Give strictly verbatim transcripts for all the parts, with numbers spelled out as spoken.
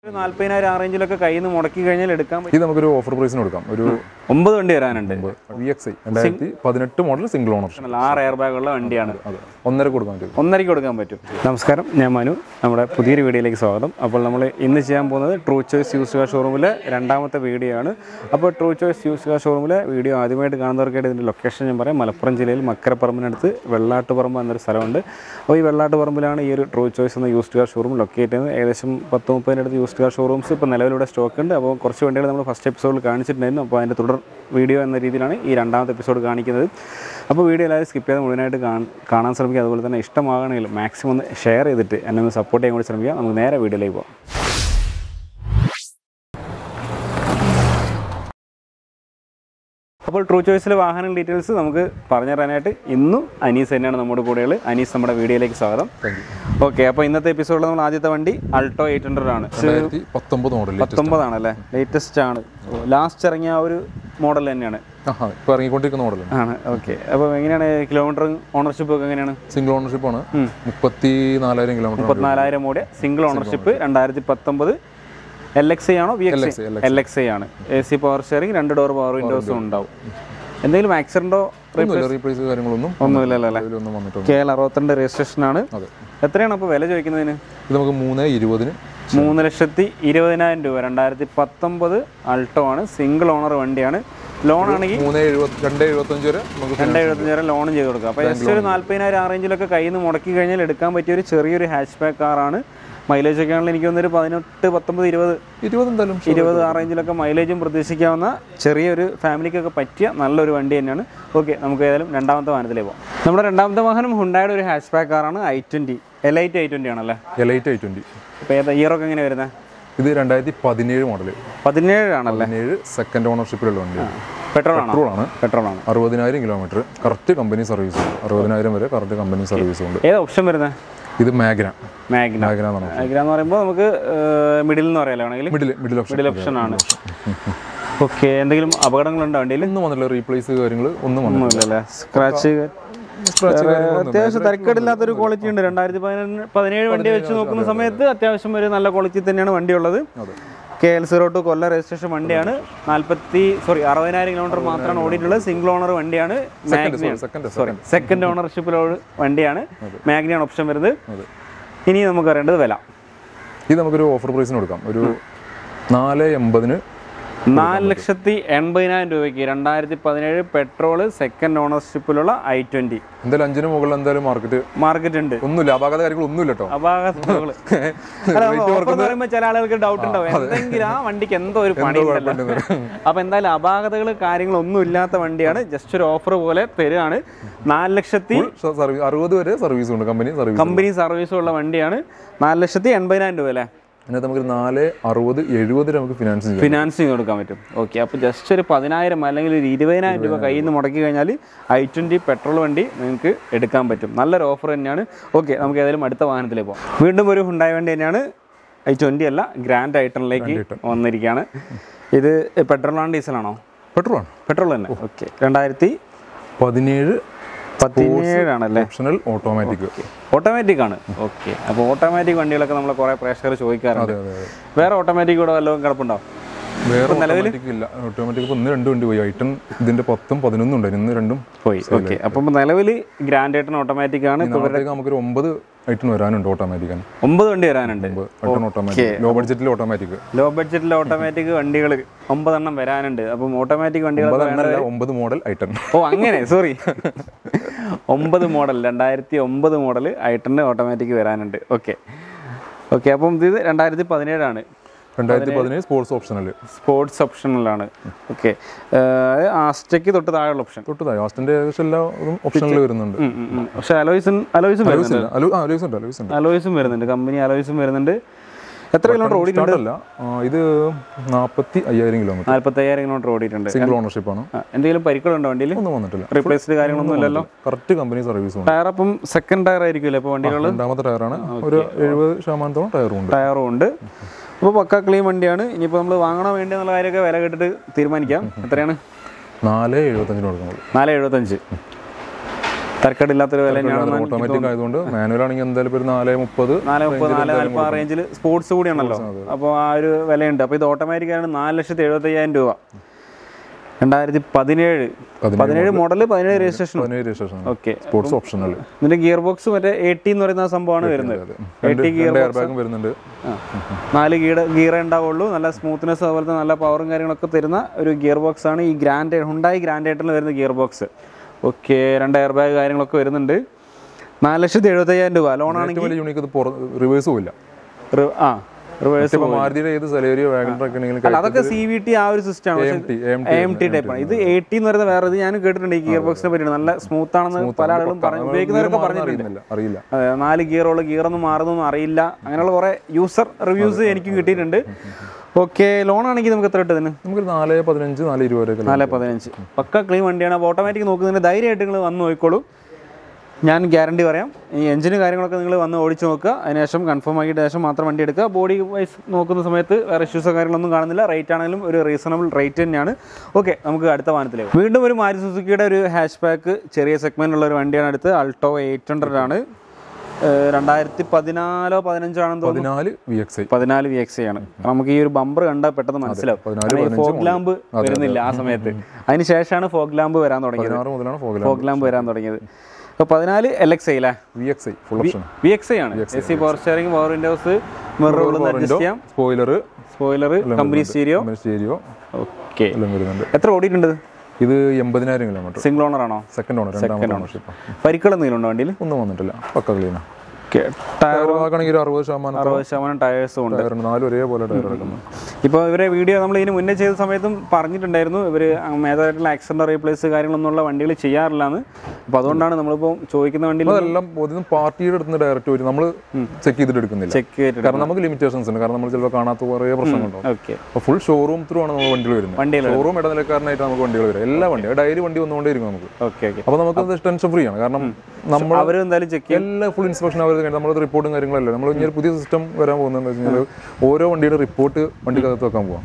നാൽപ്പതിനായിരം ആ റേഞ്ചിലൊക്കെ കയ്യിൽ നിന്ന് മുടക്കി കഴിഞ്ഞാൽ എടുക്കാൻ ഇത് നമുക്കൊരു ഓഫർ പ്രൈസിന് കൊടുക്കാം. ഒരു ഒമ്പത് വണ്ടി വരാനുണ്ട്. വി എക്സ് ഐ രണ്ടായിരത്തി പതിനെട്ട് മോഡൽ സിംഗിൾ ഓണർഷിപ്പ് ആറ് എയർ ബാഗുള്ള വണ്ടിയാണ്. ഒന്നര കൊടുക്കാൻ പറ്റും ഒന്നരയ്ക്ക് കൊടുക്കാൻ പറ്റും. നമസ്കാരം, ഞാൻ മനു. നമ്മുടെ പുതിയൊരു വീഡിയോയിലേക്ക് സ്വാഗതം. അപ്പോൾ നമ്മൾ ഇന്ന് ചെയ്യാൻ പോകുന്നത് ട്രൂ ചോയ്സ് യൂസ്ഡ് കാർ ഷോറൂമിലെ രണ്ടാമത്തെ വീഡിയോ ആണ്. അപ്പോൾ ട്രൂ ചോയ്സ് യൂസ്ഡ് കാർ ഷോറൂമിലെ വീഡിയോ ആദ്യമായിട്ട് കാണുന്നവർക്കായിട്ട് ഇതിൻ്റെ ലൊക്കേഷൻ ഞാൻ പറയാം. മലപ്പുറം ജില്ലയിൽ മക്കരപ്പറമ്പിനടുത്ത് വെള്ളാട്ടുപറമ്പ് എന്നൊരു സ്ഥലമുണ്ട്. അപ്പോൾ ഈ വെള്ളാട്ടുപറമ്പിലാണ് ഈ ഒരു ട്രൂ ചോയ്സ് എന്ന യൂസ്ഡ് കാർ ഷോറൂം ലൊക്കേറ്റ് ചെയ്യുന്നത്. ഏകദേശം പത്ത് മുപ്പതിനടുത്ത് യൂസ്ഡ് കാർ ഷോറൂംസ് ഇപ്പോൾ നിലവിലൂടെ സ്റ്റോക്ക് ഉണ്ട്. അപ്പോൾ കുറച്ച് വണ്ടികൾ നമ്മൾ ഫസ്റ്റ് എപ്പിസോഡിൽ കാണിച്ചിട്ടുണ്ടായിരുന്നു. അപ്പോൾ അതിൻ്റെ തുടർ വീഡിയോ എന്ന രീതിയിലാണ് ഈ രണ്ടാമത്തെ എപ്പിസോഡ് കാണിക്കുന്നത്. അപ്പോൾ വീഡിയോ എല്ലാവരും സ്കിപ്പ് ചെയ്ത് മുഴുവനായിട്ട് കാണാൻ ശ്രമിക്കുക. അതുപോലെ തന്നെ ഇഷ്ടമാകണമെങ്കിൽ മാക്സിമം ഒന്ന് ഷെയർ ചെയ്തിട്ട് എന്നെ ഒന്ന് സപ്പോർട്ട് ചെയ്യാൻ കൂടി ശ്രമിക്കുക. നമുക്ക് നേരെ വീഡിയോയിലേക്ക് പോകാം. അപ്പോൾ ട്രൂ ചോയ്സിലെ വാഹന ഡീറ്റെയിൽസ് നമുക്ക് പറഞ്ഞു തരാനായിട്ട് ഇന്നും അനീസ് തന്നെയാണ് നമ്മുടെ കൂടെയുള്ളത്. അനീസ്, നമ്മുടെ വീഡിയോയിലേക്ക് സ്വാഗതം. ഓക്കെ, അപ്പോൾ ഇന്നത്തെ എപ്പിസോഡിൽ നമ്മൾ ആദ്യത്തെ വണ്ടി അൾട്ടോ എയ്റ്റ് ഹൺഡ്രഡ് ആണ്. പത്തൊമ്പത് മോഡൽ പത്തൊമ്പതാണല്ലേ, ലേറ്റസ്റ്റ് ആണ്. ലാസ്റ്റ് ഇറങ്ങിയ ആ ഒരു മോഡൽ തന്നെയാണ് ഇപ്പോൾ ഇറങ്ങിക്കൊണ്ടിരിക്കുന്ന മോഡൽ ആണ്. ഓക്കെ, അപ്പോൾ എങ്ങനെയാണ് കിലോമീറ്റർ ഓണർഷിപ്പ് ഒക്കെ എങ്ങനെയാണ്? സിംഗിൾ ഓണർഷിപ്പ് ആണ്. മുപ്പത്തി നാലായിരം കിലോമീറ്റർ മുപ്പത്തിനാലായിരം ഓടിയ സിംഗിൾ ഓണർഷിപ്പ്. രണ്ടായിരത്തി പത്തൊമ്പത് എൽ എക്സ് ഐ ആണോ V X I? L X I ആണ്. എ സി പവർ ഷെയറിംഗ്, രണ്ട് ഡോർ പവർ വിൻഡോസും ഉണ്ടാവും. എന്തെങ്കിലും ആക്സിഡന്റോ റീപ്ലേസ് കാര്യങ്ങളൊന്നും ഒന്നുമില്ലല്ലോ അല്ലേ? കെ എൽ അറുപത്തിരണ്ട് രജിസ്ട്രേഷൻ ആണ്. എത്രയാണ് അപ്പോൾ വില ചോദിക്കുന്നതിന്? ഇത് നമുക്ക് മൂന്ന് ഇരുപതിന് മൂന്ന് ലക്ഷത്തി ഇരുപതിനായിരം രൂപ. രണ്ടായിരത്തി പത്തൊമ്പത് അൾട്ടോ ആണ്, സിംഗിൾ ഓണർ വണ്ടിയാണ്. ലോൺ ആണെങ്കിൽ രണ്ട് എഴുപത്തഞ്ച് വരെ രണ്ട് എഴുപത്തഞ്ച് വരെ ലോണും ചെയ്ത് കൊടുക്കാം. അപ്പോൾ ജസ്റ്റ് ഒരു നാൽപ്പതിനായിരം ആ റേഞ്ചിലൊക്കെ കയ്യിൽ നിന്ന് മുടക്കി കഴിഞ്ഞാൽ എടുക്കാൻ പറ്റിയ ഒരു ചെറിയൊരു ഹാച്ച് ബാക്ക് കാറാണ്. മൈലേജ് ഒക്കെ ആണെങ്കിൽ എനിക്ക് തോന്നുന്നൊരു പതിനെട്ട് പത്തൊമ്പത് ഇരുപത് ഇരുപത് എന്തായാലും ഇരുപത് ആ റേഞ്ചിലൊക്കെ മൈലേജും പ്രതീക്ഷിക്കാവുന്ന ചെറിയൊരു ഫാമിലിക്കൊക്കെ പറ്റിയ നല്ലൊരു വണ്ടി തന്നെയാണ്. ഓക്കെ, നമുക്ക് ഏതായാലും രണ്ടാമത്തെ വാഹനത്തിലേക്ക് പോകാം. നമ്മുടെ രണ്ടാമത്തെ വാഹനം ഹുണ്ടായുടെ ഒരു ഹാച്ച് ബാക്ക് കാറാണ്. I twenty elite I twenty ആണല്ലേ? Elite I twenty. അപ്പോൾ ഏതാ ഇയറൊക്കെ എങ്ങനെ വരുന്നത്? ഇത് രണ്ടായിരത്തി പതിനേഴ് മോഡൽ. പതിനേഴാണല്ലേ? പതിനേഴ് സെക്കൻഡ് ഓണർഷിപ്പിലുള്ള വണ്ടിയാണ്. പെട്രോൾ ആണ്. പെട്രോൾ ആണ്. പെട്രോൾ ആണ്. അറുപതിനായിരം കിലോമീറ്റർ കറക്റ്റ് കമ്പനി സർവീസ്. അറുപതിനായിരം വരെ കറക്റ്റ് കമ്പനി സർവീസ് ഉണ്ട്. ഏതാ ഓപ്ഷൻ വരുന്നത്? ഇത് മാഗ്ന. മാഗ്ന മാഗ്ന എന്ന് പറയുമ്പോൾ നമുക്ക് മിഡിൽ എന്ന് പറയാലോ, ആണെങ്കിൽ middle middle option middle option ആണ്. ഓക്കെ, എന്തെങ്കിലും അപകടങ്ങളുണ്ടോ വണ്ടിയിൽ? ഒന്നും വന്നില്ല. റീപ്ലേസ് കാര്യങ്ങൾ ഒന്നും വന്നില്ലല്ലേ? സ്ക്രാച്ച് അത്യാവശ്യം തരക്കേടില്ലാത്തൊരു ക്വാളിറ്റി ഉണ്ട്. രണ്ടായിരത്തി പതിനേഴ് പതിനേഴ് വണ്ടി വെച്ച് നോക്കുന്ന സമയത്ത് അത്യാവശ്യം ഒരു നല്ല ക്വാളിറ്റി തന്നെയാണ് വണ്ടി ഉള്ളത്. K L zero two Kollam registration വണ്ടിയാണ്. നാൽപ്പത്തി സോറി അറുപതിനായിരം കിലോമീറ്റർ മാത്രമാണ് ഓടിയിട്ടുള്ളത്. സിംഗിൾ ഓണർ വണ്ടിയാണ്. സോറി സെക്കൻഡ് ഓണർഷിപ്പിലുള്ള വണ്ടിയാണ്. മാഗ്നയാണ് ഓപ്ഷൻ വരുന്നത്. ഇനി നമുക്ക് അറിയേണ്ടത് വില. ഇത് നമുക്കൊരു ഓഫർ പ്രൈസിന് കൊടുക്കാം. ഒരു നാല് എൺപതിന് നാല് ലക്ഷത്തി എൺപതിനായിരം രൂപയ്ക്ക് രണ്ടായിരത്തി പതിനേഴ് പെട്രോള് സെക്കൻഡ് ഓണർഷിപ്പിലുള്ള ഐ ട്വന്റി. എന്തായാലും അഞ്ചിന് മുകളിൽ എന്തായാലും മാർക്കറ്റ് മാർക്കറ്റ് ഉണ്ട്. ഒന്നുമില്ല, അപാകത കാര്യങ്ങൾ ഒന്നുമില്ല കേട്ടോ. അപാകതകള് പറയുമ്പോൾ ചില ആളുകൾക്ക് ഡൗട്ട് ഉണ്ടാവും, എന്തെങ്കിലും ആ വണ്ടിക്ക് എന്തോ ഒരു പണി. അപ്പൊ എന്തായാലും അപാകതകൾ കാര്യങ്ങളൊന്നും ഇല്ലാത്ത വണ്ടിയാണ്. ജസ്റ്റ് ഒരു ഓഫർ പോലെ തരുകയാണ്. നാല് ലക്ഷത്തി അറുപത് വരെ സർവീസ് ഉണ്ട്. കമ്പനി സർവീസ് കമ്പനി സർവീസും ഉള്ള വണ്ടിയാണ്. നാല് ലക്ഷത്തി എൺപതിനായിരം രൂപ അല്ലേ? അതിനകത്ത് നമുക്ക് നാല് അറുപത് എഴുപത് നമുക്ക് ഫിനാൻസ് ഫിനാൻസിങ് കൊടുക്കാൻ പറ്റും. ഓക്കെ, അപ്പോൾ ജസ്റ്റ് ഒരു പതിനായിരം അല്ലെങ്കിൽ ഒരു ഇരുപതിനായിരം രൂപ കയ്യിൽ നിന്ന് മുടക്കി കഴിഞ്ഞാൽ ഐ ട്വൻറ്റി പെട്രോൾ വണ്ടി നിങ്ങൾക്ക് എടുക്കാൻ പറ്റും. നല്ലൊരു ഓഫർ തന്നെയാണ്. ഓക്കെ, നമുക്ക് ഏതായാലും അടുത്ത വാഹനത്തിലേക്ക് പോകാം. വീണ്ടും ഒരു ഹുണ്ടായി വണ്ടി തന്നെയാണ്. ഐ ട്വൻറ്റി അല്ല, ഗ്രാൻഡ് ഐട്ടണിലേക്ക് വന്നിരിക്കുകയാണ്. ഇത് പെട്രോൾ ആണോ ഡീസലാണോ? പെട്രോൾ ആണ്. പെട്രോൾ തന്നെ. ഓക്കെ, രണ്ടായിരത്തി പതിനേഴ് പതിനേഴാണല്ലേ? Optional automatic. ഓട്ടോമാറ്റിക് ആണ്. ഓക്കെ, അപ്പോൾ ഓട്ടോമാറ്റിക് വണ്ടികളൊക്കെ നമ്മളെ കുറേ പ്രേക്ഷകർ ചോദിക്കാറുണ്ട്. വേറെ ഓട്ടോമാറ്റിക് കൂടെ വല്ലതും കിടപ്പുണ്ടോ? വേറെ ഓട്ടോമാറ്റിക് ഇല്ല. ഓട്ടോമാറ്റിക് ഇപ്പോൾ ഇന്ന് രണ്ട് വണ്ടി പോയി. ഐട്ടൺ ഇതിന്റെ പത്തും പതിനൊന്നും ഉണ്ടായിരുന്നു, ഇന്ന് രണ്ടും പോയി. ഓക്കെ, അപ്പം നിലവിൽ ഗ്രാൻഡ് ഐട്ടൺ ഓട്ടോമാറ്റിക് ആണ്. നമുക്കൊരു ഒമ്പത് ഐട്ടൺ വരാനുണ്ട്. ഓട്ടോമാറ്റിക് ഒമ്പത് വണ്ടി വരാനുണ്ട്. ലോ ബഡ്ജറ്റിൽ ഓട്ടോമാറ്റിക് ലോ ബഡ്ജറ്റിൽ ഓട്ടോമാറ്റിക് വണ്ടികൾ ഒമ്പതെണ്ണം വരാനുണ്ട്. അപ്പം ഓട്ടോമാറ്റിക് വണ്ടികൾ ഒമ്പത് മോഡൽ ഐട്ടൺ. ഓ അങ്ങനെ, സോറി, ഒമ്പത് മോഡൽ രണ്ടായിരത്തി ഒമ്പത് മോഡൽ ഐട്ടണ് ഓട്ടോമാറ്റിക് വരാനുണ്ട്. ഓക്കെ ഓക്കെ അപ്പം ഇത് രണ്ടായിരത്തി പതിനേഴാണ്. രണ്ടായിരത്തി പതിനേഴ് സ്പോർട്സ് ഓപ്ഷനൽ സ്പോർട്സ് ഓപ്ഷനിലാണ്. ഓക്കെ, ആസ്റ്റയ്ക്ക് തൊട്ട് താഴെയുള്ള ഓപ്ഷൻ. തൊട്ട് താഴെ ആസ്റ്റിന്റെ ഏകദേശം എല്ലാ ഓപ്ഷനിൽ വരുന്നുണ്ട്. പക്ഷെ അലോയ്സും അലോയ്സും അലോയ്സും വരുന്നുണ്ട്. കമ്പനി അലോയ്സും വരുന്നുണ്ട്. എത്ര കിലോമീറ്റർ ഓടിയിട്ടുണ്ടല്ല? ഇത് നാൽപ്പത്തി അയ്യായിരം കിലോമീറ്റർ നാൽപ്പത്തി അയ്യായിരം കിലോമീറ്റർ ഓടിയിട്ടുണ്ട്. സിംഗിൾ ഓണർഷിപ്പ് ആണ്. എന്തെങ്കിലും പരിക്കുകളുണ്ടോ വണ്ടിയിൽ? ഒന്നും വന്നിട്ടില്ല. റീപ്ലേസ്ഡ് കാര്യങ്ങളൊന്നും ഇല്ലല്ലോ? Correct company service. ടയർ അപ്പം സെക്കൻഡ് ടയർ ആയിരിക്കുമല്ലോ ഇപ്പോൾ വണ്ടികൾ? രണ്ടാമത്തെ ടയറാണ്. ഒരു എഴുപത് ശതമാനത്തോളം ടയറും ഉണ്ട്. ടയറും ഉണ്ട്. അപ്പോൾ പക്ക ക്ലീൻ വണ്ടിയാണ്. ഇനിയിപ്പോൾ നമ്മൾ വാങ്ങണോ വേണ്ടി എന്നുള്ള കാര്യമൊക്കെ വില കേട്ടിട്ട് തീരുമാനിക്കാം. എത്രയാണ്? നാല് എഴുപത്തഞ്ചിന് കൊടുക്കുന്നത്. നാല് എഴുപത്തഞ്ച് തരക്കേടില്ലാത്തൊരു വില തന്നെയാണ്. ഓട്ടോമാറ്റിക് ആയതുകൊണ്ട് മാനുവൽ ആണെങ്കിൽ എന്തായാലും ഒരു നാല് മുപ്പത് നാല് മുപ്പത് നാല് നാൽപ്പത് ആ റേഞ്ചിൽ സ്പോർട്സ് കൂടിയാണല്ലോ, അപ്പോൾ ആ ഒരു വിലയുണ്ട്. അപ്പോൾ ഇത് ഓട്ടോമാറ്റിക് ആണ് നാല് ലക്ഷത്തി എഴുപത്തി അയ്യായിരം രൂപ. രണ്ടായിരത്തി പതിനേഴ് പതിനേഴ് മോഡൽ പതിനേഴ് രജിസ്ട്രേഷൻ. Okay, sports optional. ഇതിന്റെ ഗിയർ ബോക്സ് മറ്റേ എയ്റ്റി എന്ന് പറയുന്ന സംഭവമാണ് വരുന്നത്. എയ്റ്റി ഗിയർ വരുന്നുണ്ട്. നാല് ഗിയർ ഗിയറേ ഉണ്ടാവുള്ളൂ. നല്ല സ്മൂത്ത്നെസ് അതുപോലത്തെ നല്ല പവറും കാര്യങ്ങളൊക്കെ തരുന്ന ഒരു ഗിയർ ബോക്സ് ആണ് ഈ ഗ്രാൻഡ് ഹുണ്ടായി ഗ്രാൻഡ് ആയിട്ടിൽ വരുന്ന ഗിയർ ബോക്സ്. ഓക്കെ, രണ്ട് എയർ ബാഗ് കാര്യങ്ങളൊക്കെ വരുന്നുണ്ട്. നാല് ലക്ഷത്തി എഴുപത്തി അയ്യായിരം രൂപ. ലോൺ ആണെങ്കിൽ റിവേഴ്സും ഇല്ല. ആ അതൊക്കെ സി വി ടി ആ ഒരു സിസ്റ്റം ആണ്, എം ടി ടൈപ്പ് ആണ്. ഇത് എയ്റ്റി എന്ന് പറയുന്നത് വേറെ. ഇത് ഞാൻ കേട്ടിട്ടുണ്ട് ഈ ഗിയർ ബോക്സിനെ പറ്റിയാണ്. നല്ല സ്മൂത്ത് ആണെന്ന് പല ആളുകളും പറഞ്ഞു, ഉപയോഗിക്കുന്നവരൊക്കെ പറഞ്ഞിട്ടുണ്ട്. അതെ, നാല് ഗിയറുള്ള ഗിയറൊന്നും മാറുന്നൊന്നും അറിയില്ല. അങ്ങനെയുള്ള കുറെ യൂസർ റിവ്യൂസ് എനിക്കും കിട്ടിയിട്ടുണ്ട്. ഓക്കെ, ലോൺ ആണെങ്കിൽ നമുക്ക് എത്ര കിട്ടും? നമുക്ക് നാല് പതിനഞ്ച് നാല് ഇരുപത് നാല് പതിനഞ്ച് പക്ക ക്ലീൻ വണ്ടിയാണ്. അപ്പോൾ ഓട്ടോമാറ്റിക് നോക്കുന്നതിന് ധൈര്യമായിട്ട് നിങ്ങൾ വന്ന് നോക്കിക്കോളൂ, ഞാൻ ഗ്യാരണ്ടി പറയാം. ഈ എഞ്ചിന് കാര്യങ്ങളൊക്കെ നിങ്ങൾ വന്ന് ഓടിച്ച് നോക്കുക, അതിനുശേഷം കൺഫേം ആക്കിയിട്ട് ശേഷം മാത്രം വണ്ടി എടുക്കുക. ബോഡി വൈസ് നോക്കുന്ന സമയത്ത് വേറെ ഇഷ്യൂസോ കാര്യങ്ങളൊന്നും കാണുന്നില്ല. റേറ്റ് ആണെങ്കിലും ഒരു റീസണബിൾ റേറ്റ് തന്നെയാണ്. ഓക്കെ, നമുക്ക് അടുത്ത വാഹനത്തിലേക്ക്. വീണ്ടും ഒരു മാരുതി സുസുക്കിയുടെ ഒരു ഹാഷ് ബാക്ക് ചെറിയ സെഗ്മെൻറ്റുള്ള ഒരു വണ്ടിയാണ് അടുത്ത്. ആൾട്ടോ എയ്റ്റ് ഹൺഡ്രഡ് ആണ്. രണ്ടായിരത്തി പതിനാലോ പതിനഞ്ചോ ആണെന്ന് തോന്നുന്നു. പതിനാല് വി എക്സ് ആണ്. നമുക്ക് ഈ ഒരു ബമ്പർ കണ്ടാൽ പെട്ടെന്ന് മനസ്സിലാവും. ഫോഗ് ലാമ്പ് വരുന്നില്ല ആ സമയത്ത്. അതിന് ശേഷമാണ് ഫോഗ് ലാമ്പ് വരാൻ തുടങ്ങിയത്. ഫോഗ് ലാമ്പ് വരാൻ തുടങ്ങിയത് അപ്പോൾ പതിനാല് എൽ എക്സ് ഐ അല്ലേ? V X I full option V X I ആണ്. A C power steering, power windows, mirror ഉള്ളിൽ അഡ്ജസ്റ്റ് ചെയ്യാം, spoiler spoiler company stereo stereo okay. എത്ര ഓടിയിട്ടുണ്ട് ഇത്? എൺപതിനായിരം കിലോമീറ്റർ. സിംഗിൾ ഓണർ ആണോ? Second owner. Second ownership. പരിക്കൾ എന്തെങ്കിലും ഉണ്ടോ വണ്ടിയിൽ? ഒന്നും വന്നിട്ടില്ല, പക്ക ക്ലീനാ. അറുപത് ശതമാനം ടയേഴ്സും ഉണ്ട്. ഇപ്പോൾ ഇവരെ വീഡിയോ നമ്മൾ ഇതിന് മുന്നേ ചെയ്ത സമയത്തും പറഞ്ഞിട്ടുണ്ടായിരുന്നു, ഇവർ മേജറായിട്ടുള്ള ആക്സിഡന്റ് റീപ്ലേസ് കാര്യങ്ങളൊന്നുള്ള വണ്ടികൾ ചെയ്യാറില്ലാന്ന്. അപ്പോൾ അതുകൊണ്ടാണ് നമ്മളിപ്പോൾ ചോദിക്കുന്ന വണ്ടിയിൽ എല്ലാം പാർട്ടിയുടെ അടുത്ത് ഡയറക്റ്റ് വരും, നമ്മൾ ചെക്ക് ചെയ്തിട്ട് എടുക്കുന്നില്ല. ചെക്ക് ചെയ്തിട്ട് കാരണം നമുക്ക് ലിമിറ്റേഷൻസ് ഉണ്ട്. കാരണം നമ്മൾ ചിലപ്പോൾ കാണാത്ത കുറേ പ്രശ്നങ്ങളുണ്ടോ. ഓക്കെ, അപ്പോൾ ഫുൾ ഷോറൂം ത്രൂ ആണ് നമ്മൾ വണ്ടികൾ വരുന്നത്. വണ്ടികൾ ഷോറൂം ഇടനിലക്കാരനായിട്ട് നമുക്ക് വണ്ടികൾ വരും. എല്ലാ വണ്ടിയും ഡയറി വണ്ടി വന്നുകൊണ്ടേയിരിക്കും നമുക്ക്. Okay okay. അപ്പോൾ നമുക്ക് ടെൻഷൻ ഫ്രീ ആണ്. കാരണം നമ്മൾ അവർ എന്തായാലും ചെക്ക് എല്ലാ ഫുൾ ഇൻസ്പെക്ഷൻ അവർ നമ്മുടെ റിപ്പോർട്ടും കാര്യങ്ങളല്ല. നമ്മൾ ഇനി ഒരു പുതിയ സിസ്റ്റം വരാൻ പോകുന്നത് വെച്ച് കഴിഞ്ഞാൽ ഓരോ വണ്ടിയുടെ റിപ്പോർട്ട് വണ്ടിക്കകത്ത് വെക്കാൻ പോകാം.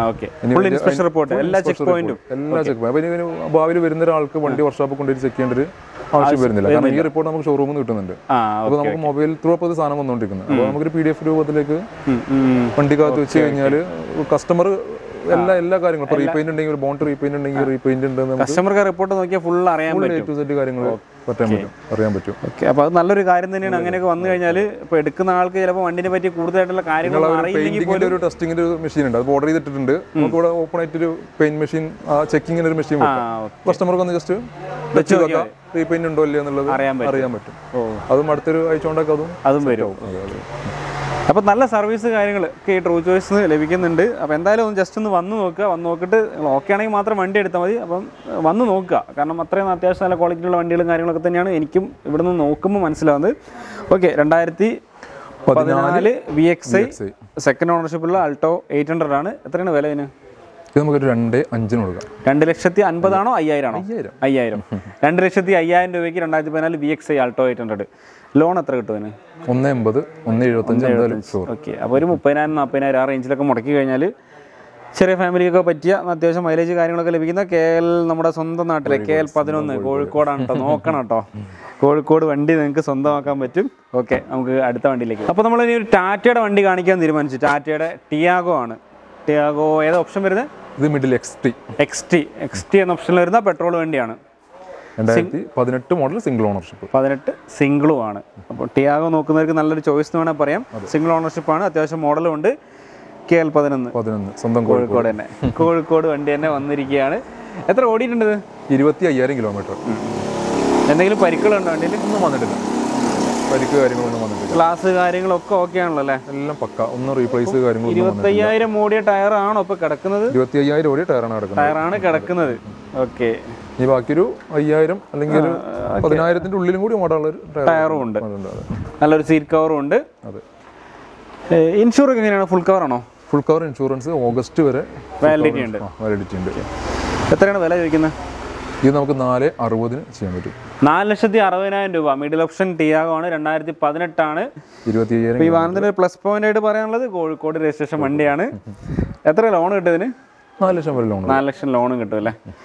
എല്ലാ ചെക്ക് പോയിന്റും എല്ലാ ചെക്ക് പോയിന്റ് ഭാവിയിൽ വരുന്ന ഒരാൾക്ക് വണ്ടി വർക്ക്ഷോപ്പിൽ കൊണ്ടുപോയി ചെക്ക് ചെയ്യേണ്ട ഒരു ആവശ്യം വരുന്നില്ല. കാരണം ഈ റിപ്പോർട്ട് നമുക്ക് ഷോറൂമിൽ നിന്ന് കിട്ടുന്നുണ്ട്. അപ്പോൾ നമുക്ക് മൊബൈൽ ത്രൂ അപ്പോൾ സാധനം വന്നുകൊണ്ടിരിക്കുന്നത്. അപ്പോൾ നമുക്കൊരു പി ഡി എഫ് രൂപത്തിലേക്ക് വണ്ടിക്കകത്ത് വെച്ച് കഴിഞ്ഞാൽ കസ്റ്റമർ എല്ലാ എല്ലാ കാര്യങ്ങളും ഇപ്പോൾ റീപെയിന്റ് ഉണ്ടെങ്കിൽ ബോണ്ട് റീപെയിന്റ് ഉണ്ടെങ്കിൽ റീപെയിന്റ് ഉണ്ട്. കസ്റ്റമർക്ക് റിപ്പോർട്ട് നോക്കിയാൽ ഫുൾ അറിയാൻ പറ്റും, കാര്യങ്ങൾ പറ്റാൻ പറ്റും, അറിയാൻ പറ്റും. ഓക്കെ, അപ്പോൾ അത് നല്ലൊരു കാര്യം തന്നെയാണ്. അങ്ങനെയൊക്കെ വന്നു കഴിഞ്ഞാൽ ഇപ്പോൾ എടുക്കുന്ന ആൾക്ക് ചിലപ്പോൾ വണ്ടിനെ പറ്റി കൂടുതലായിട്ടുള്ള കാര്യങ്ങൾ അറിയില്ലെങ്കിൽ ഒരു ടെസ്റ്റിംഗിന്റെ ഒരു മെഷീൻ ഉണ്ട്, അത് ഓർഡർ ചെയ്തിട്ടുണ്ട്. നമുക്ക് ഇവിടെ ഓപ്പൺ ആയിട്ട് ഒരു പെയിന്റ് മെഷീൻ, ആ ചെക്കിങ്ങിന് ഒരു മെഷീൻ കസ്റ്റമർക്ക് ഒന്ന് ജസ്റ്റ് വെച്ച് നോക്കാം റീപെയിന്റ് ഉണ്ടോ ഇല്ലയോ എന്നുള്ളത് അറിയാൻ പറ്റും. അതും അടുത്തൊരു ആഴ്ചകൊണ്ടൊക്കെ അതും അതും വരും. അപ്പോൾ നല്ല സർവീസ് കാര്യങ്ങളൊക്കെ ഈ ട്രൂ ചോയ്സ് ലഭിക്കുന്നുണ്ട്. അപ്പോൾ എന്തായാലും ഒന്ന് ജസ്റ്റ് ഒന്ന് വന്ന് നോക്കുക. വന്ന് നോക്കിയിട്ട് ഓക്കെ ആണെങ്കിൽ മാത്രം വണ്ടി എടുത്താൽ മതി. അപ്പം വന്ന് നോക്കുക, കാരണം അത്രയും അത്യാവശ്യം നല്ല ക്വാളിറ്റിയുള്ള വണ്ടികളും കാര്യങ്ങളൊക്കെ തന്നെയാണ് എനിക്കും ഇവിടെ നിന്ന് നോക്കുമ്പോൾ മനസ്സിലാവുന്നത്. ഓക്കെ, രണ്ടായിരത്തി പതിനാല് വി എക്സ് ഐ സെക്കൻഡ് ഓണർഷിപ്പുള്ള ആൾട്ടോ എയ്റ്റ് ഹൺഡ്രഡ് ആണ്. എത്രയാണ് വില ഇതിന്? ഇത് നമുക്കൊരു രണ്ട് അഞ്ചിന് കൊടുക്കാം. രണ്ട് ലക്ഷത്തി അൻപതാണോ അയ്യായിരം ആണോ? അയ്യായിരം രണ്ട് ലക്ഷത്തി അയ്യായിരം രൂപയ്ക്ക് രണ്ടായിരത്തി പതിനാല് V X I Alto eight hundred. Loan എത്ര കിട്ടും അതിന്? ഒന്ന് എൺപത് ഒന്ന് എഴുപത്തഞ്ച്. ഓക്കെ, അപ്പോൾ ഒരു മുപ്പതിനായിരം നാൽപ്പതിനായിരം ആ റേഞ്ചിലൊക്കെ മുടക്കി കഴിഞ്ഞാൽ ചെറിയ ഫാമിലിക്കൊക്കെ പറ്റിയ അത്യാവശ്യം മൈലേജ് കാര്യങ്ങളൊക്കെ ലഭിക്കുന്ന കെ എൽ നമ്മുടെ സ്വന്തം നാട്ടിലെ കെ എൽ പതിനൊന്ന് കോഴിക്കോടാണ് കേട്ടോ. നോക്കണം കേട്ടോ, കോഴിക്കോട് വണ്ടി നിങ്ങൾക്ക് സ്വന്തമാക്കാൻ പറ്റും. ഓക്കെ, നമുക്ക് അടുത്ത വണ്ടിയിലേക്ക്. അപ്പോൾ നമ്മൾ ഇനി ഒരു ടാറ്റയുടെ വണ്ടി കാണിക്കാൻ തീരുമാനിച്ചു. ടാറ്റയുടെ ടിയാഗോ ആണ്. ടിയാഗോ ഏത് ഓപ്ഷൻ വരുന്നത്? ഇത് middle X T X T X T എന്ന ഓപ്ഷനിൽ വരുന്ന പെട്രോൾ വണ്ടിയാണ്. രണ്ടായിരത്തി പതിനെട്ട് മോഡൽ സിംഗിൾ ഓണർഷിപ്പ്. പതിനെട്ട് സിംഗിളും ആണ്. അപ്പോൾ ടിയാഗോ നോക്കുന്നവർക്ക് നല്ലൊരു ചോയ്സ് എന്ന് വേണമെങ്കിൽ പറയാം. സിംഗിൾ ഓണർഷിപ്പാണ്, അത്യാവശ്യം മോഡലും ഉണ്ട്. കെ എൽ പതിനൊന്ന് പതിനൊന്ന് സ്വന്തം കോഴിക്കോട് തന്നെ കോഴിക്കോട് വണ്ടി തന്നെ വന്നിരിക്കുകയാണ്. എത്ര ഓടിയിട്ടുണ്ട്? ഇരുപത്തി അയ്യായിരം കിലോമീറ്റർ. എന്തെങ്കിലും പരിക്കുകളുണ്ടോ വണ്ടിയിൽ? ഒന്നും വന്നിട്ടില്ല, പരിക്ക് കാര്യങ്ങളൊന്നും വന്നിട്ടില്ല. ക്ലാസ് കാര്യങ്ങളൊക്കെ ഓക്കെ ആണല്ലോ അല്ലേ? എല്ലാം പക്ക, ഒന്നും റീപ്ലേസ് കാര്യങ്ങൾ. ഇരുപത്തി അയ്യായിരം ഓടിയ ടയറാണോ ഇപ്പൊ കിടക്കുന്നത്? ഇരുപത്തി അയ്യായിരം ഓടിയ ടയറാണ് കിടക്കുന്നത്. ടയറാണ് കിടക്കുന്നത്. ഓക്കെ, ഇനി ബാക്കിയൊരു അയ്യായിരം അല്ലെങ്കിൽ ഒരു പതിനായിരത്തിന്റെ ഉള്ളിലും കൂടി ഓടാനുള്ള ടയറും ഉണ്ട്, നല്ലൊരു സീറ്റ് കവറും ഉണ്ട്. അതെ. ഇൻഷുർ എങ്ങനെയാണ്? ഫുൾ കവർ ആണോ? ഫുൾ കവർ ഇൻഷുറൻസ് ഓഗസ്റ്റ് വരെ വാലിഡിറ്റി ഉണ്ട്. വാലിഡിറ്റി ഉണ്ട്. എത്രയാണ് വില ചോദിക്കുന്നത്? ഇത് നമുക്ക് നാല് അറുപതിന് ചെയ്യാൻ പറ്റും. നാല് ലക്ഷത്തി അറുപതിനായിരം രൂപ. മിഡിൽ ഓപ്ഷൻ ടിയാഗോ ആണ്. രണ്ടായിരത്തി പതിനെട്ടാണ്. ഇരുപത്തി അയ്യായിരം. ഈ വാഹനത്തിന് പ്ലസ് പോയിന്റ് ആയിട്ട് പറയാനുള്ളത് കോഴിക്കോട് രജിസ്ട്രേഷൻ വണ്ടിയാണ്. എത്ര ലോൺ കിട്ടും ഇതിന്? നാല് ലക്ഷം വരെ ലോൺ. നാല് ലക്ഷം ലോണും കിട്ടും അല്ലേ?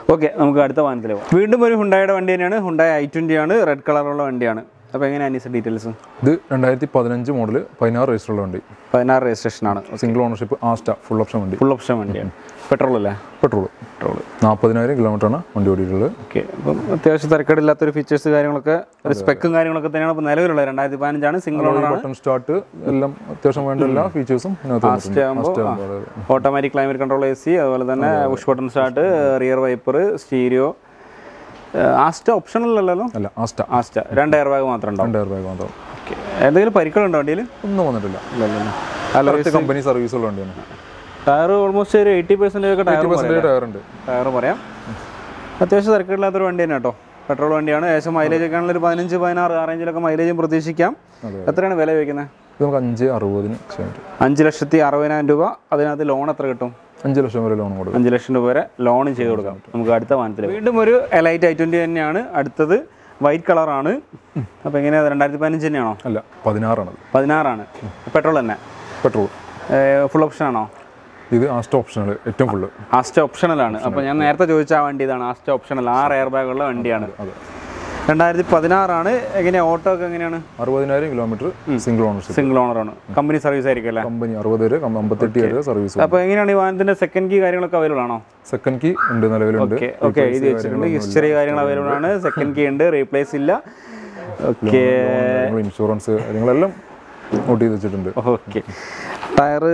ഓക്കെ, നമുക്ക് അടുത്ത വാഹനത്തിൽ പോകാം. വീണ്ടും ഒരു ഹുണ്ടായുടെ വണ്ടി തന്നെയാണ്. ഹുണ്ടായ ഐ ട്വൻറ്റി ആണ്, റെഡ് കളറുള്ള വണ്ടിയാണ്. അപ്പോൾ എങ്ങനെയാണ് അനീസ് ഡീറ്റെയിൽസ്? ഇത് രണ്ടായിരത്തി പതിനഞ്ച് മോഡൽ പതിനാറ് രജിസ്റ്റർ ഉള്ള വണ്ടി. പതിനാറ് രജിസ്ട്രേഷൻ ആണ്. Single ownership, Asta full option വണ്ടി. ഫുൾ ഓപ്ഷൻ വണ്ടിയാണ്. പെട്രോൾ അല്ലേ? പെട്രോൾ പെട്രോൾ നാൽപ്പതിനായിരം കിലോമീറ്റർ ആണ് വണ്ടി ഓടിയിട്ടുള്ളത്. ഓക്കെ, അപ്പം അത്യാവശ്യം തിരക്കേടില്ലാത്തൊരു ഫീച്ചേഴ്സ് കാര്യങ്ങളൊക്കെ ഒരു സ്പെക്കും കാര്യങ്ങളൊക്കെ തന്നെയാണ് ഇപ്പോൾ നിലവിലുള്ളത്. രണ്ടായിരത്തി പതിനഞ്ചാണ്. സിംഗിൾ ഓണറാണ്. സ്റ്റാർട്ട് എല്ലാം അത്യാവശ്യം വേണ്ട എല്ലാ ഫീച്ചേഴ്സും automatic climate control, A C, അതുപോലെ തന്നെ push button start, rear wiper, stereo. Asta optional അല്ലല്ലോ? അല്ല, ആസ്റ്റ ആസ്റ്റ രണ്ട് എയർ ബാഗ് മാത്രം ഉണ്ടാവും. രണ്ട് എയർ ബാഗ് മാത്രം. ഓക്കെ, എന്തെങ്കിലും പരിക്കുകളുണ്ടോ വണ്ടിയിൽ? ഒന്നും വന്നിട്ടില്ല. കമ്പനി സർവീസ് ഉള്ള വണ്ടിയാണ്. ടയർ ഓൾമോസ്റ്റ് ഒരു എയ്റ്റി പെർസെൻറ്റേജ് ഒക്കെ ടയർ ടയറുണ്ട്. ടയർ പറയാം. അത്യാവശ്യം തിരക്കില്ലാത്തൊരു വണ്ടി തന്നെ കേട്ടോ. പെട്രോൾ വണ്ടിയാണ്. ഏകദേശം മൈലേജ് ഒക്കെ ആണെങ്കിൽ ഒരു പതിനഞ്ച് പതിനാറ് ആ റേഞ്ചിലൊക്കെ മൈലേജും പ്രതീക്ഷിക്കാം. എത്രയാണ് വില ചോദിക്കുന്നത്? നമുക്ക് അഞ്ച് അറുപതിന് അഞ്ച് ലക്ഷത്തി അറുപതിനായിരം രൂപ. അതിനകത്ത് ലോൺ എത്ര കിട്ടും? അഞ്ച് ലക്ഷം വരെ ലോൺ കൊടുക്കും. അഞ്ച് ലക്ഷം രൂപ വരെ ലോൺ ചെയ്ത് കൊടുക്കാം. നമുക്ക് അടുത്ത വാഹനത്തിൽ വീണ്ടും ഒരു എലൈറ്റ് ഐ ട്വൻറ്റി തന്നെയാണ്. അടുത്തത് വൈറ്റ് കളറാണ്. അപ്പോൾ എങ്ങനെയാണ്? രണ്ടായിരത്തി പതിനഞ്ച് തന്നെയാണോ? അല്ല, പതിനാറാണ്. പതിനാറാണ്. പെട്രോൾ തന്നെ? പെട്രോൾ. ഫുൾ ഓപ്ഷൻ ആണോ? ഇത് ആസ്റ്റ ഓപ്ഷണൽ, ഏറ്റവും ഫുള്ള് ആസ്റ്റ ഓപ്ഷണലാണ്. അപ്പോൾ ഞാൻ നേരത്തെ ചോദിച്ച ആ വണ്ടി ഇതാണ്. ആസ്റ്റ ഓപ്ഷണൽ, ആറ് എയർ ബാഗുള്ള വണ്ടിയാണ്. രണ്ടായിരത്തി പതിനാറാണ്. എങ്ങനെയാണ്? ഓട്ടോ ഒക്കെ എങ്ങനെയാണ്? അറുപതിനായിരം കിലോമീറ്റർ സിംഗിൾ ഓണർഷിപ്പ്. സിംഗിൾ ഓണറാണ്. കമ്പനി സർവീസ് ആയിരിക്കും അല്ലേ? കമ്പനി അറുപത് വരെ അമ്പത്തെട്ട് വരെ സർവീസ്. അപ്പോൾ എങ്ങനെയാണ് ഈ വാഹനത്തിന്റെ സെക്കൻഡ് കീ കാര്യങ്ങളൊക്കെ അവൈലബിൾ ആണോ? സെക്കൻഡ് കീ ഉണ്ട്, നിലവിലുണ്ട്. ഓക്കെ, എഴുതി വെച്ചിട്ടുണ്ട്. ഹിസ്റ്ററി കാര്യങ്ങൾ അവൈലബിൾ ആണ്. സെക്കൻഡ് കീ ഉണ്ട്, റീപ്ലേസ് ഇല്ല. ഓക്കെ, ഇൻഷുറൻസ് കാര്യങ്ങളെല്ലാം നോട്ട് ചെയ്ത് വെച്ചിട്ടുണ്ട്. ഓക്കെ, ടയർ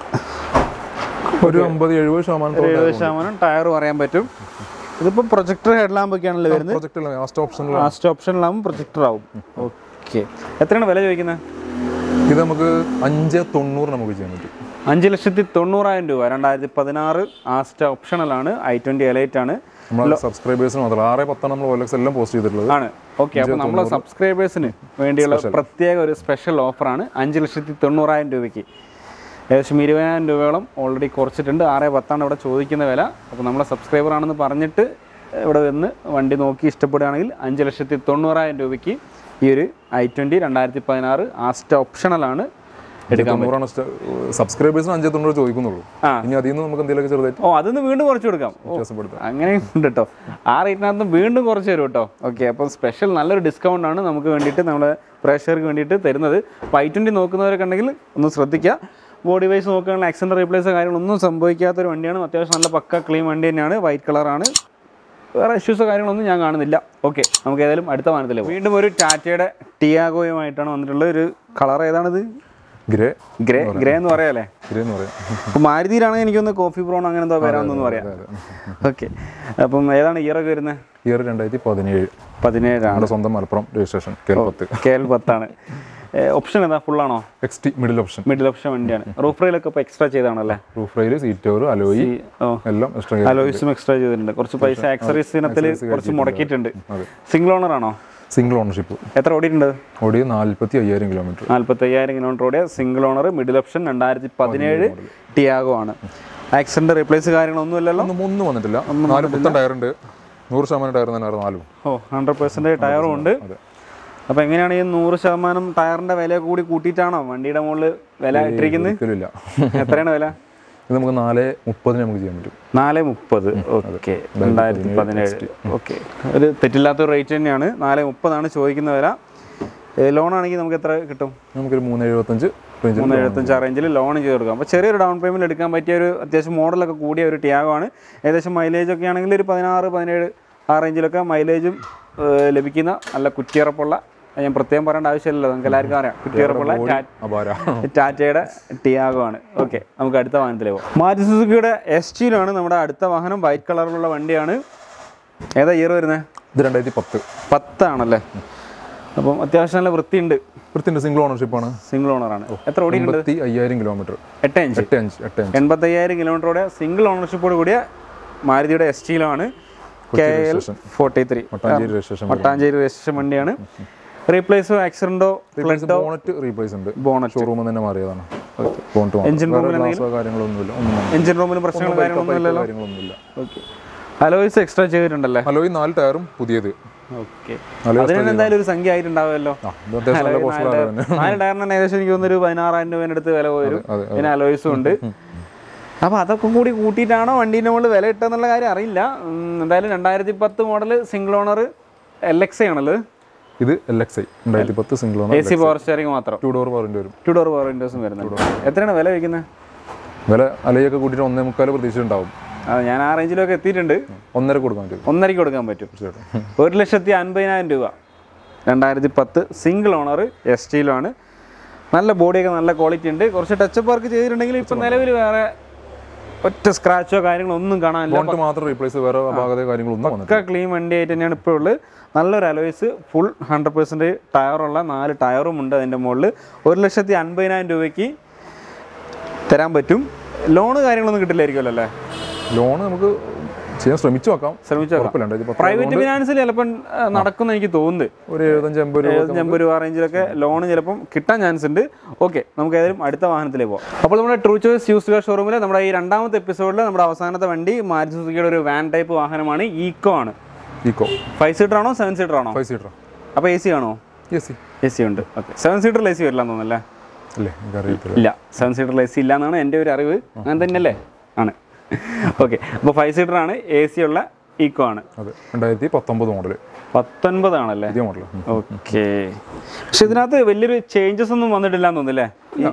ഒരു അമ്പത് എഴുപത് ശതമാനം എഴുപത് ശതമാനം ടയർ പറയാൻ പറ്റും. ഇതിപ്പോൾ പ്രൊജക്ടർ ഹെഡ് ലാമ്പ് ഒക്കെയാണല്ലോ വരുന്നത്. ലാസ്റ്റ് ഓപ്ഷനിലാകുമ്പോൾ പ്രൊജക്ടർ ആവും. ഓക്കെ, എത്രയാണ് വില ചോദിക്കുന്നത്? ഇത് നമുക്ക് അഞ്ച് തൊണ്ണൂറ് നമുക്ക് ചെയ്യാൻ പറ്റും. അഞ്ച് ലക്ഷത്തി തൊണ്ണൂറായിരം രൂപ. രണ്ടായിരത്തി പതിനാറ് ആസ്റ്റ ഓപ്ഷണലാണ്. ഐ ട്വൻറ്റി എലൈറ്റ് ആണ്. നമ്മളെ സബ്സ്ക്രൈബേഴ്സിന് മാത്രം ആറ് പത്താണ് നമ്മൾ ഓലക്സ് എല്ലാം പോസ്റ്റ് ചെയ്തിട്ടുള്ളത് ആണ്. ഓക്കെ, അപ്പോൾ നമ്മളെ സബ്സ്ക്രൈബേഴ്സിന് വേണ്ടിയുള്ള പ്രത്യേക ഒരു സ്പെഷ്യൽ ഓഫറാണ്. അഞ്ച് ലക്ഷത്തി തൊണ്ണൂറായിരം രൂപയ്ക്ക് ഏകദേശം ഇരുപതിനായിരം രൂപയോളം ഓൾറെഡി കുറച്ചിട്ടുണ്ട്. ആറ് പത്താണ് ഇവിടെ ചോദിക്കുന്ന വില. അപ്പോൾ നമ്മളെ സബ്സ്ക്രൈബർ ആണെന്ന് പറഞ്ഞിട്ട് ഇവിടെ വന്ന് വണ്ടി നോക്കി ഇഷ്ടപ്പെടുകയാണെങ്കിൽ അഞ്ച് ലക്ഷത്തി തൊണ്ണൂറായിരം രൂപയ്ക്ക് ഈ ഒരു ഐ ട്വൻറ്റി രണ്ടായിരത്തി പതിനാറ് ആസ്റ്റ ഓപ്ഷണലാണ് എടുക്കാൻ പറ്റും. സബ്സ്ക്രൈബേഴ്സിന് അഞ്ച് തൊണ്ണൂറ് ചോദിക്കുന്നുള്ളൂ. ഇനി അതിൽ നിന്ന് നമുക്ക് എന്തെങ്കിലും ചെറുതായിട്ട് ഓ അതിന്ന് വീണ്ടും കുറച്ച് കൊടുക്കാം. അങ്ങനെ ഉണ്ട് കേട്ടോ. ആ റേറ്റിനകത്ത് വീണ്ടും കുറച്ച് തരും കേട്ടോ. ഓക്കെ, അപ്പോൾ സ്പെഷ്യൽ നല്ലൊരു ഡിസ്കൗണ്ട് ആണ് നമുക്ക് വേണ്ടിയിട്ട് നമ്മുടെ പ്രേക്ഷകർക്ക് വേണ്ടിയിട്ട് തരുന്നത്. അപ്പോൾ ഐ ട്വൻറ്റി നോക്കുന്നവരൊക്കെ ഉണ്ടെങ്കിൽ ഒന്ന് ശ്രദ്ധിക്കുക. ബോഡി വൈസ് നോക്കുകയാണെങ്കിൽ ആക്സിഡൻറ്റ് റീപ്ലേസ് കാര്യങ്ങളൊന്നും സംഭവിക്കാത്തൊരു വണ്ടിയാണ്. അത്യാവശ്യം നല്ല പക്ക ക്ലീൻ വണ്ടി തന്നെയാണ്. വൈറ്റ് കളറാണ്. വേറെ ഇഷ്യൂസോ കാര്യങ്ങളൊന്നും ഞാൻ കാണുന്നില്ല. ഓക്കെ, നമുക്ക് ഏതായാലും അടുത്ത വാഹനത്തിൽ വീണ്ടും ഒരു ടാറ്റയുടെ ടിയാഗോയുമായിട്ടാണ് വന്നിട്ടുള്ളത്. ഒരു കളർ ഏതാണിത്? ഗ്രേ ഗ്രേ ഗ്രേ എന്ന് പറയാല്ലേ? ഗ്രേ എന്ന് പറയാം. അപ്പോൾ മാരുതിയിലാണെങ്കിൽ എനിക്കൊന്ന് കോഫി ബ്രൗൺ അങ്ങനെ എന്തോ വരാമെന്നൊന്ന് പറയാം. ഓക്കെ, അപ്പം ഏതാണ് ഇയറൊക്കെ വരുന്നത്? ഇയർ രണ്ടായിരത്തി പതിനേഴ് പതിനേഴാണ്. സ്വന്തം മലപ്പുറം രജിസ്ട്രേഷൻ കെ എൽ പത്ത്. കെ എൽ പത്താണ്. ഓപ്ഷൻ ഏതാ? ഫുള്ളാണോ? X T middle option. Middle option വണ്ടിയാണ്. റൂഫ് റെയിലൊക്കെ ഇപ്പോൾ എക്സ്ട്രാ ചെയ്താണല്ലേ? Roof rail, seat cover, alloy എല്ലാം എക്സ്ട്രാ. അലോയിസും എക്സ്ട്രാ ചെയ്തിട്ടുണ്ട്. കുറച്ച് പൈസ ആക്സറീസ് ഇനത്തിൽ കുറച്ച് മുടക്കിയിട്ടുണ്ട്. സിംഗിൾ ഓണർ ആണോ? Single ownership. എത്ര ഓടിയിട്ടുണ്ട്? ഓടി നാല്പത്തി അയ്യായിരം കിലോമീറ്റർ. നാല്പത്തി അയ്യായിരം കിലോമീറ്റർ ഓടിയ സിംഗിൾ ഓണർ മിഡിൽ ഓപ്ഷൻ രണ്ടായിരത്തി പതിനേഴ് ടിയാഗോ ആണ്. ആക്സിഡന്റ് റീപ്ലേസ് കാര്യങ്ങളൊന്നും ഇല്ലല്ലോ? ഒന്നും വന്നിട്ടില്ല. നാല് പുത്തൻ ടയറുണ്ട്. നൂറ് ശതമാനം ടയർ തന്നെ നാലും. ഓ, ഹൺഡ്രഡ് പെർസെൻറ്റേജ് ടയറും ഉണ്ട്. അപ്പോൾ എങ്ങനെയാണ് ഈ നൂറ് ശതമാനം ടയറിന്റെ വില കൂടി കൂട്ടിയിട്ടാണോ വണ്ടിയുടെ മുകളിൽ വില ഇട്ടിരിക്കുന്നത്? എത്രയാണ് വില? ഇത് നമുക്ക് നാല് മുപ്പതിന് നമുക്ക് ചെയ്യാൻ പറ്റും. നാല് മുപ്പത്. ഓക്കെ, രണ്ടായിരത്തി പതിനേഴ്. ഓക്കെ, ഒരു തെറ്റില്ലാത്തൊരു റേറ്റ് തന്നെയാണ്. നാല് മുപ്പതാണ് ചോദിക്കുന്ന വില. ലോൺ ആണെങ്കിൽ നമുക്ക് എത്ര കിട്ടും? നമുക്കൊരു മൂന്ന് എഴുപത്തഞ്ച് മൂന്ന് എഴുപത്തഞ്ച് ആ റേഞ്ചിൽ ലോൺ ചെയ്ത് കൊടുക്കാം. അപ്പോൾ ചെറിയൊരു ഡൗൺ പേയ്മെൻറ്റ് എടുക്കാൻ പറ്റിയ ഒരു അത്യാവശ്യം മോഡലൊക്കെ കൂടിയ ഒരു ടിയാഗോ ആണ്. ഏകദേശം മൈലേജ് ഒക്കെ ആണെങ്കിൽ ഒരു പതിനാറ് പതിനേഴ് ആ റേഞ്ചിലൊക്കെ മൈലേജും ലഭിക്കുന്ന നല്ല കുറ്റിയുറപ്പുള്ള, ഞാൻ പ്രത്യേകം പറയേണ്ട ആവശ്യമില്ലല്ലോ, നമുക്ക് എല്ലാവർക്കും അറിയാം, കുറ്റിയുറപ്പുള്ള ടാറ്റയുടെ ടിയാഗോ ആണ്. ഓക്കെ, നമുക്ക് അടുത്ത വാഹനത്തിലേക്ക് പോകാം. മാരുതി സുസുക്കിയുടെ എസ് ടിയിലാണ് നമ്മുടെ അടുത്ത വാഹനം. വൈറ്റ് കളറിലുള്ള വണ്ടിയാണ്. ഏതാ ഇയർ വരുന്നത്? ഇത് രണ്ടായിരത്തി പത്ത് പത്താണല്ലേ? അപ്പം അത്യാവശ്യം നല്ല വൃത്തിയുണ്ട്. വൃത്തിയുണ്ട്. സിംഗിൾ ഓണർഷിപ്പ് ആണ്. സിംഗിൾ ഓണറാണ്. എത്ര ഓടിയിട്ടുണ്ട്? അയ്യായിരം കിലോമീറ്റർ. എട്ട് അഞ്ച് എട്ട് അഞ്ച് എട്ട് അഞ്ച് എൺപത്തി അയ്യായിരം കിലോമീറ്ററോടെ സിംഗിൾ ഓണർഷിപ്പോട് കൂടിയ മാരുതിയുടെ എസ് ടിയിലാണ്. K L forty three Mattancherry registration വണ്ടിയാണ്. റീപ്ലേസോ ആക്സിഡന്റോ ബോണറ്റ് റീപ്ലേസ് ഉണ്ട്. ബോണറ്റ് ഷോറൂമിൽ തന്നെ മാറിയതാണ്. എഞ്ചിൻ റൂമിലും എഞ്ചിൻ റൂമിലും പ്രശ്നങ്ങളും കാര്യങ്ങളൊന്നും ഇല്ലല്ലോ? ഓക്കെ, അലോയ്സ് എക്സ്ട്രാ ചെയ്തിട്ടുണ്ടല്ലേ? അലോയ് നാല് ടയറും പുതിയത്. ഓക്കെ, അതിന് എന്തായാലും ഒരു സംഖ്യ ആയിട്ടുണ്ടാവുമല്ലോ. നാല് ടയറിന് ഏകദേശം എനിക്ക് തോന്നുന്നൊരു പതിനാറായിരം രൂപേൻ്റെ അടുത്ത് വില പോരും. പിന്നെ അലോയ്സും ഉണ്ട്. അപ്പോൾ അതൊക്കെ കൂടി കൂട്ടിയിട്ടാണോ വണ്ടീൻ്റെ മുകളിൽ വില ഇട്ടെന്നുള്ള കാര്യം അറിയില്ല. എന്തായാലും രണ്ടായിരത്തി പത്ത് model single owner L X I ആണല്ലോ. ഇത് എൽ എക്സ് ഐ രണ്ടായിരത്തി പത്ത് single owner, A C power steering മാത്രം, ടു ഡോർ പവർ വിൻഡോ വരും. ടു ഡോർ പവർ വിൻഡോസും വരുന്നുണ്ട്. എത്രയാണ് വില വയ്ക്കുന്നത്? വില അലയൊക്കെ കൂട്ടിയിട്ട് ഒന്നേ മുക്കാൽ പ്രതീക്ഷ ഉണ്ടാവും. അത് ഞാൻ ആ റേഞ്ചിലൊക്കെ എത്തിയിട്ടുണ്ട്. ഒന്നര കൊടുക്കാൻ പറ്റും, ഒന്നരയ്ക്ക് കൊടുക്കാൻ പറ്റും. ഒരു ലക്ഷത്തി അൻപതിനായിരം രൂപ രണ്ടായിരത്തി പത്ത് സിംഗിൾ ഓണർ എസ് ടിയിലാണ്. നല്ല ബോഡിയൊക്കെ നല്ല ക്വാളിറ്റി ഉണ്ട്. കുറച്ച് ടച്ചപ്പ് വർക്ക് ചെയ്തിട്ടുണ്ടെങ്കിൽ ഇപ്പം നിലവിൽ വേറെ ഒറ്റ സ്ക്രാച്ചോ കാര്യങ്ങളോ ഒന്നും കാണാനില്ല. മാത്രം റീപ്ലേസ്, വേറെ അപാകതയോ കാര്യങ്ങളൊന്നും ഒക്കെ ക്ലീൻ വണ്ടി ആയിട്ട് തന്നെയാണ് ഇപ്പോൾ ഉള്ളത്. നല്ലൊരു അലോയ്സ്, ഫുൾ ഹൺഡ്രഡ് പെർസെൻറ്റ് ടയറുള്ള നാല് ടയറും ഉണ്ട് അതിൻ്റെ മുകളിൽ. ഒരു ലക്ഷത്തി അൻപതിനായിരം രൂപയ്ക്ക് തരാൻ പറ്റും. ലോണ് കാര്യങ്ങളൊന്നും കിട്ടില്ലായിരിക്കുമല്ലോ അല്ലേ? ലോണ് നമുക്ക് ചെയ്യാൻ ശ്രമിച്ചു നോക്കാം, ശ്രമിച്ചു നോക്കാം. പ്രൈവറ്റ് ഫിനാൻസിൽ ചിലപ്പം നടക്കുന്ന എനിക്ക് തോന്നുന്നത് ഒരു എഴുപത്തഞ്ച് എൺപത് എഴുപത്തഞ്ച് അമ്പത് രൂപ റേഞ്ചിലൊക്കെ ലോൺ ചിലപ്പം കിട്ടാൻ ചാൻസ് ഉണ്ട്. ഓക്കെ, നമുക്ക് ഏതായാലും അടുത്ത വാഹനത്തിലേക്ക് പോകാം. അപ്പോൾ നമ്മുടെ ട്രൂ ചോയ്സ് യൂസ്ഡ് കാർ ഷോറൂമിൽ നമ്മുടെ ഈ രണ്ടാമത്തെ എപ്പിസോഡിൽ നമ്മുടെ അവസാനത്തെ വണ്ടി മാരുതി സുസുക്കിയുടെ ഒരു വാൻ ടൈപ്പ് വാഹനമാണ്. ഈക്കോ ആണ്. ഈക്കോ ഫൈവ് സീറ്റർ ആണോ സെവൻ സീറ്റർ ആണോ? Five seater. അപ്പോൾ എ സി ആണോ? എ സി എ സി ഉണ്ട്. ഓക്കെ, സെവൻ സീറ്ററിൽ എ സി വരില്ലാന്ന് തോന്നുന്നല്ലേ? ഇല്ല, സെവൻ സീറ്ററിൽ എ സി ഇല്ല എന്നാണ് എൻ്റെ ഒരു അറിവ്. അങ്ങനെ തന്നെയല്ലേ? ആണ്. ഓക്കെ, അപ്പോൾ ഫൈവ് സീറ്റർ ആണ്, എ സി ഉള്ള ഈക്കോ ആണ്. രണ്ടായിരത്തി പത്തൊമ്പത് മോഡൽ. പത്തൊൻപതാണല്ലേ? മോഡൽ. ഓക്കെ, പക്ഷെ ഇതിനകത്ത് വലിയൊരു ചേഞ്ചസ് ഒന്നും വന്നിട്ടില്ലാന്ന് തോന്നുന്നില്ലേ?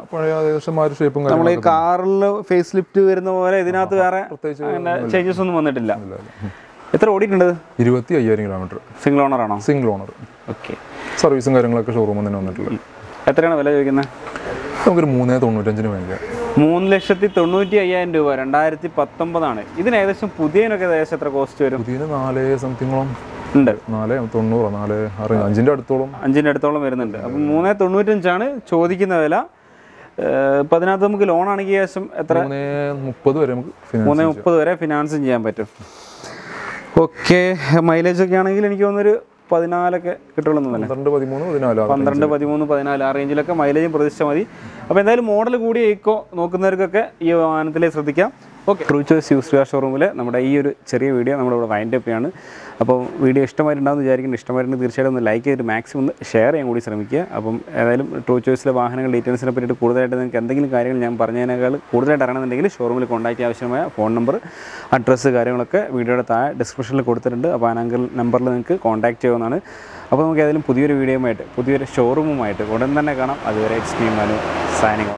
നമ്മൾ ഈ കാറിൽ ഫേസ് ലിഫ്റ്റ് വരുന്ന പോലെ ഇതിനകത്ത് വേറെ ചേഞ്ചസ് ഒന്നും വന്നിട്ടില്ല. എത്ര ഓടിയിട്ടുണ്ട്? ഇരുപത്തി അയ്യായിരം കിലോമീറ്റർ. സിംഗിൾ ഓണർ ആണോ? Single owner. ഓക്കെ, സർവീസും കാര്യങ്ങളൊക്കെ ഷോറൂമിൽ തന്നെ വന്നിട്ടുള്ളത്. എത്രയാണ് വില ചോദിക്കുന്നത്? നമുക്കൊരു മൂന്നേ തൊണ്ണൂറ്റഞ്ചിന് വേണ്ടിയാണ്. മൂന്ന് ലക്ഷത്തി തൊണ്ണൂറ്റി അയ്യായിരം രൂപ രണ്ടായിരത്തി പത്തൊമ്പതാണ്. ഇതിന് ഏകദേശം പുതിയതിനൊക്കെ ഏകദേശം എത്ര കോസ്റ്റ് വരും? പുതിയതിന് നാല് സംതിങ്ങോളം ഉണ്ട്. നാല് തൊണ്ണൂറ്, നാല് അറുപത്, അഞ്ചിൻ്റെ അടുത്തോളം അഞ്ചിൻ്റെ അടുത്തോളം വരുന്നുണ്ട്. അപ്പം മൂന്നേ തൊണ്ണൂറ്റഞ്ചാണ് ചോദിക്കുന്ന വില. ഇപ്പം അതിനകത്ത് നമുക്ക് ലോൺ ആണെങ്കിൽ ഏകദേശം എത്ര? മൂന്നേ മുപ്പത് വരെ നമുക്ക് മൂന്നേ മുപ്പത് വരെ ഫിനാൻസും ചെയ്യാൻ പറ്റും. ഓക്കെ, മൈലേജ് ഒക്കെ ആണെങ്കിൽ എനിക്ക് തോന്നുന്നൊരു പതിനാലൊക്കെ കിട്ടുള്ളൂ. പന്ത്രണ്ട് പതിമൂന്ന് പതിനാല് പന്ത്രണ്ട് പതിമൂന്ന് പതിനാല് ആ റേഞ്ചിലൊക്കെ മൈലേജും പ്രതീക്ഷിച്ചാൽ മതി. അപ്പോൾ എന്തായാലും മോഡൽ കൂടി ഈക്കോ നോക്കുന്നവർക്കൊക്കെ ഈ വാഹനത്തിൽ ശ്രദ്ധിക്കാം. Okay, true choice used car ഷോറൂമിൽ നമ്മുടെ ഈ ഒരു ചെറിയ വീഡിയോ നമ്മളിവിടെ വൈൻഡ് അപ്പ് ചെയ്യാണ്. അപ്പോൾ വീഡിയോ ഇഷ്ടമായിട്ടുണ്ടാകുമെന്ന് വിചാരിക്കുന്നു. ഇഷ്ടമായിട്ടുണ്ടെങ്കിൽ തീർച്ചയായിട്ടും ഒന്ന് ലൈക്ക് ചെയ്തിട്ട് മാക്സിമം ഒന്ന് ഷെയർ ചെയ്യാൻ കൂടി ശ്രമിക്കുക. അപ്പം ഏതായാലും ട്രൂ ചോയ്സിലെ വാഹനങ്ങൾ ഡീറ്റെയിൽസിനെ പറ്റിയിട്ട് കൂടുതലായിട്ട് നിങ്ങൾക്ക് എന്തെങ്കിലും കാര്യങ്ങൾ ഞാൻ പറഞ്ഞതിനേക്കാൾ കൂടുതലായിട്ട് അറിയണമെന്നുണ്ടെങ്കിൽ ഷോറൂമിൽ കോൺടാക്റ്റ് ആവശ്യമായ ഫോൺ നമ്പർ, അഡ്രസ്സ് കാര്യങ്ങളൊക്കെ വീഡിയോയുടെ താഴെ ഡിസ്ക്രിപ്ഷനിൽ കൊടുത്തിട്ടുണ്ട്. അപ്പോൾ ആ നമ്പർ നമ്പറിൽ നിങ്ങൾക്ക് കോൺടാക്റ്റ് ചെയ്യാവുന്നതാണ്. അപ്പോൾ നമുക്ക് ഏതായാലും പുതിയൊരു വീഡിയോയുമായിട്ട് പുതിയൊരു ഷോറൂമുമായിട്ട് ഉടൻ തന്നെ കാണാം. അതുവരെ it's K P M Anu signing of.